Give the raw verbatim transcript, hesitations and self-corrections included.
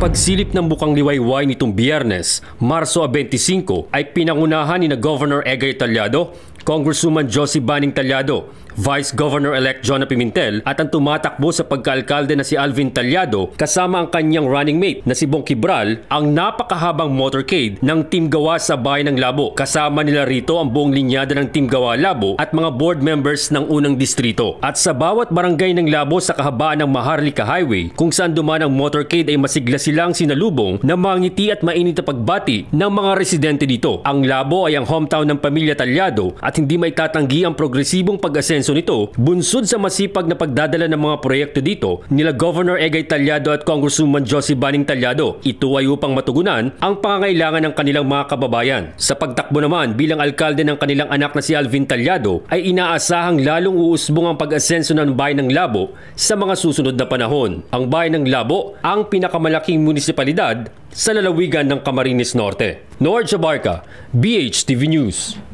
pagsilip ng bukang liwayway nitong Biyernes, Marso twenty-five, ay pinangunahan ni na Governor Egay Tallado, Congresswoman Josie Banning Tallado, Vice Governor-elect Jonna Pimentel at ang tumatakbo sa pagkaalkalde na si Alvin Tallado kasama ang kanyang running mate na si Bong Kibral ang napakahabang motorcade ng Team Gawa sa Bayan ng Labo. Kasama nila rito ang buong linyada ng Team Gawa Labo at mga board members ng unang distrito. At sa bawat barangay ng Labo sa kahabaan ng Maharlika Highway kung saan dumaan ang motorcade ay masigla silang sinalubong na mangiti at mainit na pagbati ng mga residente dito. Ang Labo ay ang hometown ng pamilya Tallado at hindi may tatanggi ang progresibong pag-asenso nito, bunsod sa masipag na pagdadala ng mga proyekto dito nila Governor Egay Tallado at Congresswoman Josie Banning Tallado. Ito ay upang matugunan ang pangangailangan ng kanilang mga kababayan. Sa pagtakbo naman bilang alkalde ng kanilang anak na si Alvin Tallado ay inaasahang lalong uusbong ang pag-asenso ng Bayan ng Labo sa mga susunod na panahon. Ang Bayan ng Labo ang pinakamalaking munisipalidad sa lalawigan ng Camarines Norte. Noard Chabarca, B H T V News.